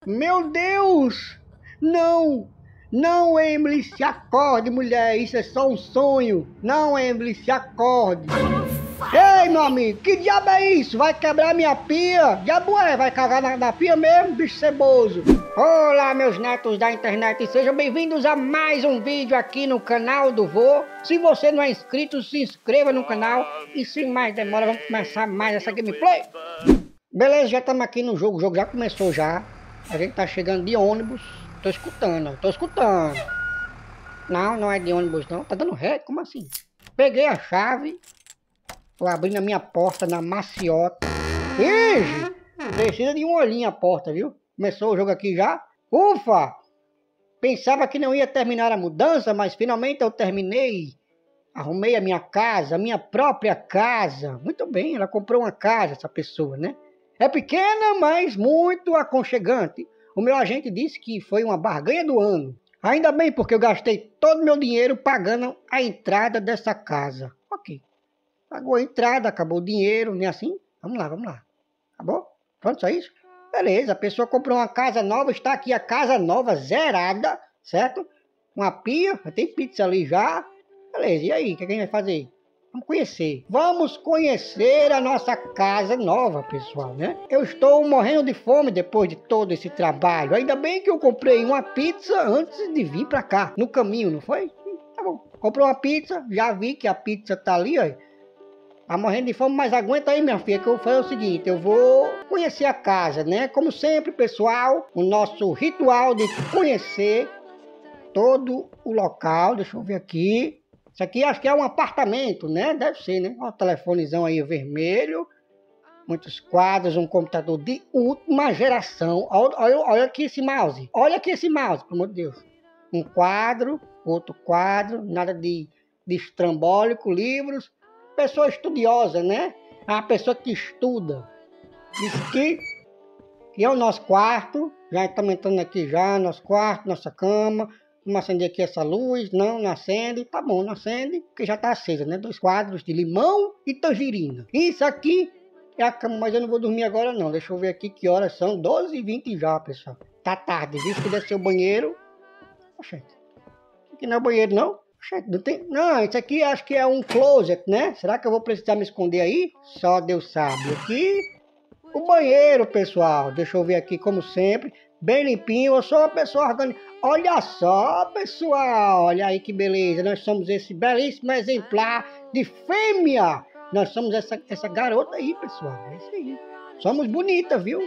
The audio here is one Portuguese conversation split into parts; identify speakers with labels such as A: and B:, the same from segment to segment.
A: Meu Deus! Não! Não, Emily, se acorde, mulher. Isso é só um sonho. Não, Emily, se acorde. Ei, meu amigo, que diabo é isso? Vai quebrar minha pia? Diabo é? Vai cagar na pia mesmo, bicho ceboso? Olá, meus netos da internet. Sejam bem-vindos a mais um vídeo aqui no canal do Vô. Se você não é inscrito, se inscreva no canal. E sem mais demora, vamos começar mais essa gameplay. Beleza, já estamos aqui no jogo. O jogo já começou já. A gente tá chegando de ônibus. Tô escutando. Não é de ônibus não. Tá dando ré? Como assim? Peguei a chave. Tô abrindo a minha porta na maciota. Ixi! Precisa de um olhinho a porta, viu? Começou o jogo aqui já. Ufa! Pensava que não ia terminar a mudança, mas finalmente eu terminei. Arrumei a minha casa, a minha própria casa. Muito bem, ela comprou uma casa, essa pessoa, né? É pequena, mas muito aconchegante. O meu agente disse que foi uma barganha do ano. Ainda bem, porque eu gastei todo o meu dinheiro pagando a entrada dessa casa. Ok. Pagou a entrada, acabou o dinheiro, não é assim? Vamos lá. Acabou? Pronto, só isso? Beleza, a pessoa comprou uma casa nova, está aqui a casa nova, zerada, certo? Uma pia, tem pizza ali já. Beleza, e aí, o que a gente vai fazer? Vamos conhecer a nossa casa nova, pessoal, né? Eu estou morrendo de fome depois de todo esse trabalho. Ainda bem que eu comprei uma pizza antes de vir pra cá, no caminho, não foi? Tá bom. Comprou uma pizza, já vi que a pizza tá ali, ó. Tá morrendo de fome, mas aguenta aí, minha filha, que eu vou fazer o seguinte, eu vou conhecer a casa, né? Como sempre, pessoal, o nosso ritual de conhecer todo o local. Deixa eu ver aqui. Isso aqui acho que é um apartamento, né? Deve ser, né? Olha o telefonezão aí vermelho. Muitos quadros, um computador de última geração. Olha aqui esse mouse. Olha aqui esse mouse, pelo amor de Deus. Um quadro, outro quadro, nada de estrambólico, livros. Pessoa estudiosa, né? É uma pessoa que estuda. Isso aqui que é o nosso quarto. Já estamos entrando aqui já, nosso quarto, nossa cama. Vamos acender aqui essa luz. Não acende. Tá bom, não acende, porque já tá acesa, né? 2 quadros de limão e tangerina. Isso aqui é a cama, mas eu não vou dormir agora não. Deixa eu ver aqui que horas são. 12h20 já, pessoal. Tá tarde, viu? Se descer o banheiro. Oxente, aqui não é o banheiro, não? Oxente, não tem... Não, isso aqui acho que é um closet, né? Será que eu vou precisar me esconder aí? Só Deus sabe. Aqui, o banheiro, pessoal. Deixa eu ver aqui, como sempre. Bem limpinho. Eu sou uma pessoa organizada. Olha só, pessoal, olha aí que beleza, nós somos esse belíssimo exemplar de fêmea, nós somos essa garota aí, pessoal, é isso aí, somos bonitas, viu?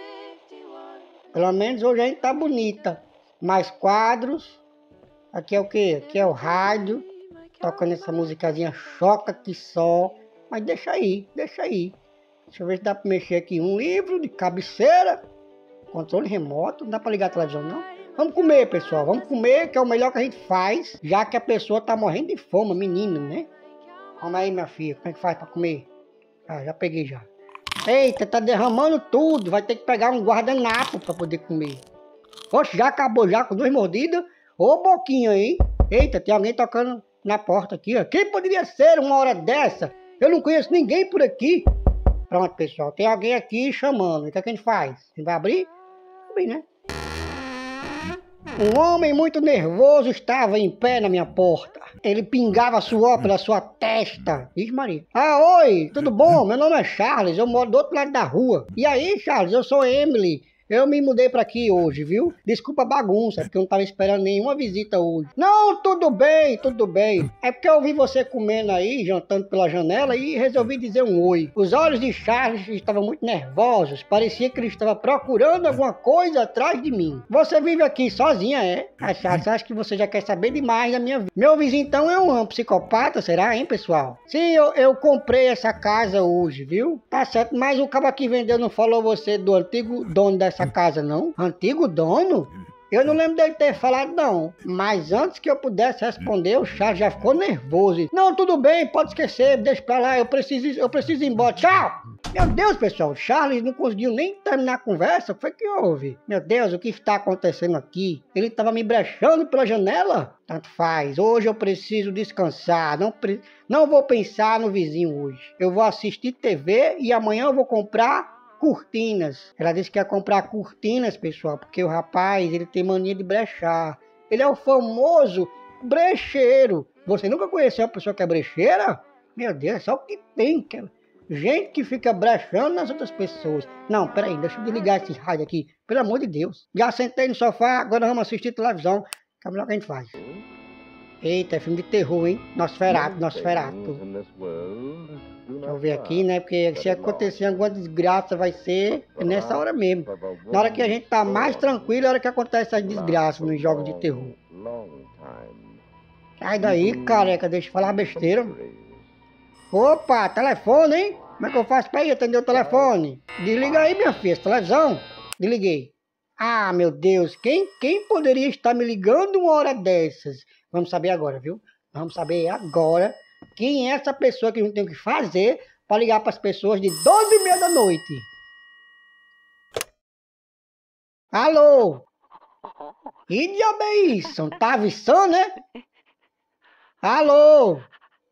A: Pelo menos hoje a gente tá bonita. Mais quadros, aqui é o que? Aqui é o rádio, tocando essa musicazinha choca que só, mas deixa aí, deixa eu ver se dá pra mexer aqui, um livro de cabeceira, controle remoto, não dá pra ligar a televisão não. Vamos comer, pessoal. Vamos comer, que é o melhor que a gente faz, já que a pessoa tá morrendo de fome, menina, né? Vamos aí, minha filha. Como é que faz pra comer? Ah, já peguei já. Eita, tá derramando tudo. Vai ter que pegar um guardanapo pra poder comer. Oxe, já acabou já com 2 mordidas. Ô, boquinha, hein? Eita, tem alguém tocando na porta aqui, ó. Quem poderia ser uma hora dessa? Eu não conheço ninguém por aqui. Pronto, pessoal. Tem alguém aqui chamando. O que é que a gente faz? Você vai abrir? Abrir, né? Um homem muito nervoso estava em pé na minha porta. Ele pingava suor pela sua testa. Ixi, Maria. Ah, oi, tudo bom? Meu nome é Charles, eu moro do outro lado da rua. E aí, Charles, eu sou Emily. Eu me mudei pra aqui hoje, viu? Desculpa a bagunça, porque eu não tava esperando nenhuma visita hoje. Não, tudo bem. É porque eu vi você comendo aí, jantando pela janela e resolvi dizer um oi. Os olhos de Charles estavam muito nervosos. Parecia que ele estava procurando alguma coisa atrás de mim. Você vive aqui sozinha, é? Ah, Charles, acho que você já quer saber demais da minha vida. Meu vizinho então é um psicopata, será, hein, pessoal? Sim, eu comprei essa casa hoje, viu? Tá certo, mas o cara que vendeu não falou você do antigo dono dessa casa, não? Antigo dono? Eu não lembro dele ter falado, não. Mas antes que eu pudesse responder, o Charles já ficou nervoso. Não, tudo bem, pode esquecer, deixa pra lá, eu preciso ir embora. Tchau! Meu Deus, pessoal, o Charles não conseguiu nem terminar a conversa. O que foi que houve? Meu Deus, o que está acontecendo aqui? Ele estava me brechando pela janela? Tanto faz, hoje eu preciso descansar. Não vou pensar no vizinho hoje. Eu vou assistir TV e amanhã eu vou comprar cortinas. Ela disse que ia comprar cortinas, pessoal, porque o rapaz, ele tem mania de brechar. Ele é o famoso brecheiro. Você nunca conheceu uma pessoa que é brecheira? Meu Deus, é só o que tem, cara. Gente que fica brechando nas outras pessoas. Não, peraí, deixa eu desligar esse rádio aqui. Pelo amor de Deus. Já sentei no sofá, agora vamos assistir televisão. Que é o melhor que a gente faz. Eita, é filme de terror, hein? Nosferatu. Deixa eu ver aqui, né? Porque se acontecer alguma desgraça, vai ser nessa hora mesmo. Na hora que a gente tá mais tranquilo, é a hora que acontece as desgraças nos jogos de terror. Sai daí, careca, deixa eu falar besteira. Opa, telefone, hein? Como é que eu faço pra ir atender o telefone? Desliga aí, minha filha, essa televisão. Desliguei. Ah, meu Deus, quem poderia estar me ligando uma hora dessas? Vamos saber agora, viu? Vamos saber agora quem é essa pessoa que a gente tem que fazer para ligar para as pessoas de 12h30 da noite. Alô? Que diabo é isso? Não tá avisando, né? Alô?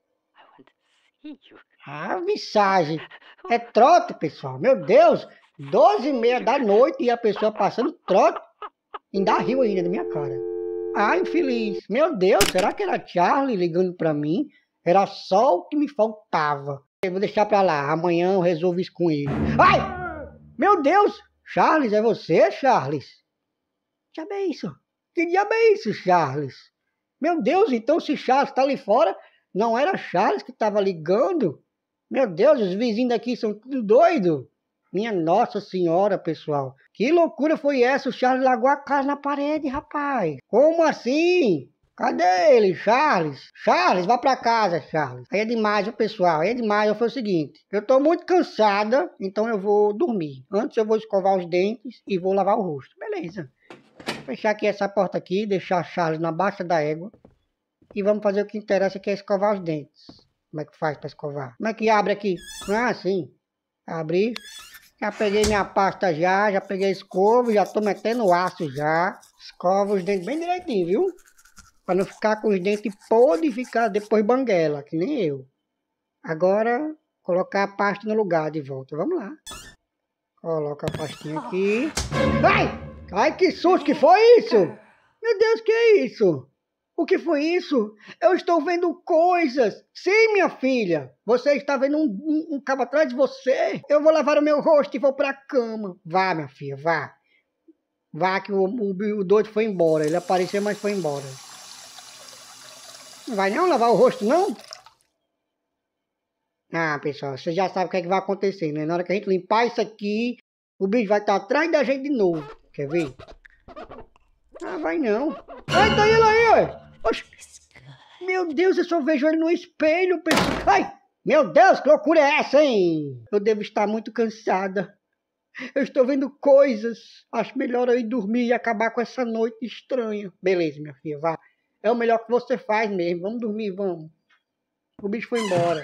A: Ah, mensagem. É trote, pessoal. Meu Deus. 12h30 da noite e a pessoa passando trote. Ainda riu ainda da minha cara. Ah, infeliz. Meu Deus, será que era Charlie ligando pra mim? Era só o que me faltava. Eu vou deixar pra lá. Amanhã eu resolvo isso com ele. Ai! Meu Deus! Charles, é você, Charles? Que diabo é isso? Que diabo é isso, Charles? Meu Deus, então se Charles tá ali fora, não era Charles que tava ligando? Meu Deus, os vizinhos daqui são tudo doidos. Minha Nossa Senhora, pessoal. Que loucura foi essa? O Charles largou a casa na parede, rapaz. Como assim? Cadê ele, Charles? Charles, vá pra casa, Charles. Aí é demais, viu, pessoal? Aí é demais. Foi o seguinte. Eu tô muito cansada, então eu vou dormir. Antes eu vou escovar os dentes e vou lavar o rosto. Beleza. Vou fechar aqui essa porta aqui, deixar Charles na baixa da égua. E vamos fazer o que interessa, que é escovar os dentes. Como é que faz pra escovar? Como é que abre aqui? Ah, sim. Abrir. Já peguei minha pasta já peguei a escova, já tô metendo aço já. Escova os dentes bem direitinho, viu? Pra não ficar com os dentes podres e ficar depois banguela, que nem eu. Agora, colocar a pasta no lugar de volta. Vamos lá. Coloca a pastinha aqui. Ai! Ai, que susto, que foi isso? Meu Deus, que é isso? O que foi isso? Eu estou vendo coisas. Sim, minha filha. Você está vendo um cabo atrás de você. Eu vou lavar o meu rosto e vou para a cama. Vá, minha filha, vá. Vá que o doido foi embora. Ele apareceu, mas foi embora. Não vai não lavar o rosto, não? Ah, pessoal, você já sabe o que é que vai acontecer, né? Na hora que a gente limpar isso aqui, o bicho vai estar atrás da gente de novo. Quer ver? Ah, vai não. Ai, tá ele aí, ó. Oxe. Meu Deus, eu só vejo ele no espelho, pessoal. Ai, meu Deus, que loucura é essa, hein? Eu devo estar muito cansada. Eu estou vendo coisas. Acho melhor eu ir dormir e acabar com essa noite estranha. Beleza, minha filha, vá. É o melhor que você faz mesmo. Vamos dormir, vamos. O bicho foi embora.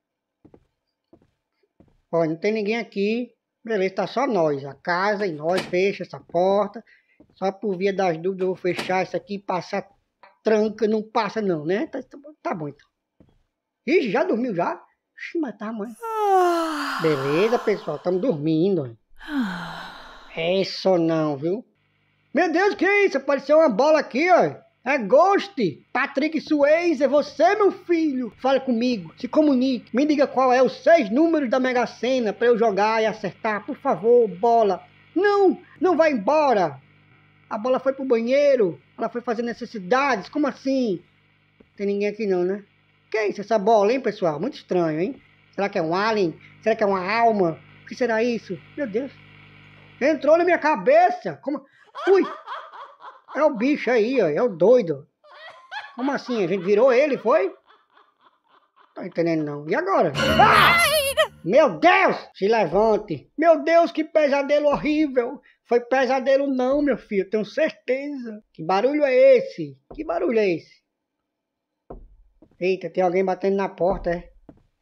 A: Ó, não tem ninguém aqui. Beleza, tá só nós. A casa e nós. Fecha essa porta. Só por via das dúvidas eu vou fechar isso aqui e passar tranca. Não passa não, né? Tá bom então. Ixi, já dormiu já? Ixi, mas tá, mãe. Beleza, pessoal. Estamos dormindo. É isso não, viu? Meu Deus, que é isso? Apareceu uma bola aqui, ó. É Ghost. Patrick Swayze, é você, meu filho. Fale comigo, se comunique. Me diga qual é os 6 números da Mega Sena pra eu jogar e acertar. Por favor, bola. Não, não vai embora. A bola foi pro banheiro. Ela foi fazer necessidades. Como assim? Tem ninguém aqui não, né? Que é isso, essa bola, hein, pessoal? Muito estranho, hein? Será que é um alien? Será que é uma alma? O que será isso? Meu Deus. Entrou na minha cabeça. Como? Ui. É o bicho aí, ó. É o doido. Como assim? A gente virou ele, foi? Tô entendendo não. E agora? Ah! Meu Deus! Se levante. Meu Deus, que pesadelo horrível. Foi pesadelo não, meu filho. Tenho certeza. Que barulho é esse? Que barulho é esse? Eita, tem alguém batendo na porta, é?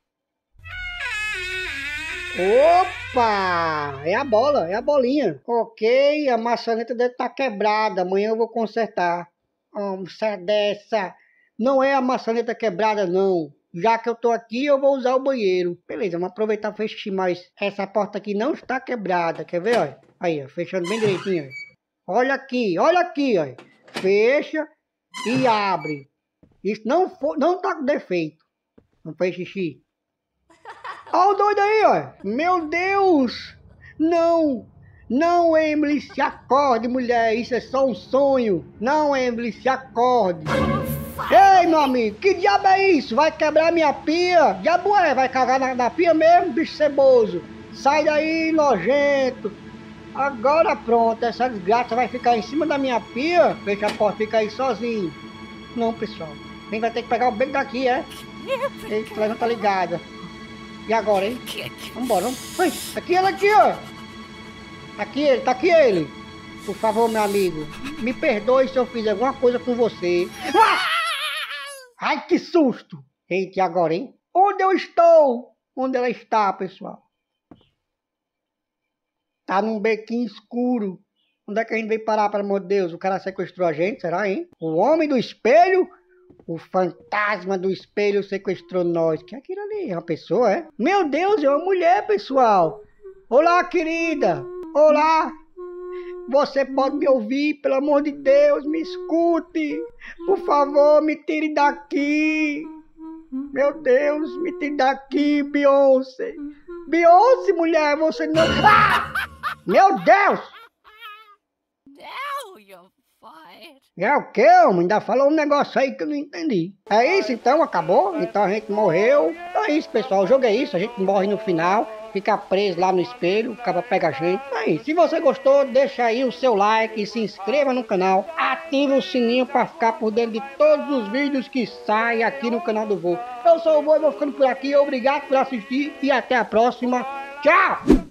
A: Opa! É a bola, é a bolinha. Ok, a maçaneta deve estar quebrada. Amanhã eu vou consertar. Sai dessa. Não é a maçaneta quebrada, não. Já que eu tô aqui, eu vou usar o banheiro. Beleza, vamos aproveitar e fechar mais. Essa porta aqui não está quebrada, quer ver, ó? Aí, ó, fechando bem direitinho, ó. Olha aqui, ó. Fecha e abre. Isso não tá com defeito. Não fez xixi. Olha o doido aí, ó. Meu Deus! Não, Emily, se acorde, mulher. Isso é só um sonho. Não, Emily, se acorde. Ei, meu amigo, que diabo é isso? Vai quebrar minha pia? Diabo é? Vai cagar na pia mesmo, bicho ceboso? Sai daí, nojento. Agora pronto, essa desgraça vai ficar em cima da minha pia. Fecha a porta, fica aí sozinho. Não, pessoal. Quem vai ter que pegar o beco daqui, é? Eita, ela não tá ligada. E agora, hein? Vambora, vamos. Ai, aqui ele, aqui, ó. Tá aqui ele. Por favor, meu amigo, me perdoe se eu fiz alguma coisa com você. Ai, que susto! Eita, e agora, hein? Onde eu estou? Onde ela está, pessoal? Tá num bequinho escuro. Onde é que a gente veio parar, pelo amor de Deus? O cara sequestrou a gente, será, hein? O homem do espelho? O fantasma do espelho sequestrou nós. Que é aquilo ali? É uma pessoa, é? Meu Deus, é uma mulher, pessoal. Olá, querida. Olá. Você pode me ouvir, pelo amor de Deus, me escute. Por favor, me tire daqui. Meu Deus, me tire daqui, Beyoncé. Beyoncé, mulher, você não... Ah! Meu Deus! É o quê, homem? Ainda falou um negócio aí que eu não entendi. É isso então? Acabou? Então a gente morreu. Então é isso, pessoal. O jogo é isso. A gente morre no final. Fica preso lá no espelho. O cara pega a gente. Aí, se você gostou, deixa aí o seu like. Se inscreva no canal. Ative o sininho para ficar por dentro de todos os vídeos que saem aqui no canal do Vô. Eu sou o Vô e vou ficando por aqui. Obrigado por assistir. E até a próxima. Tchau!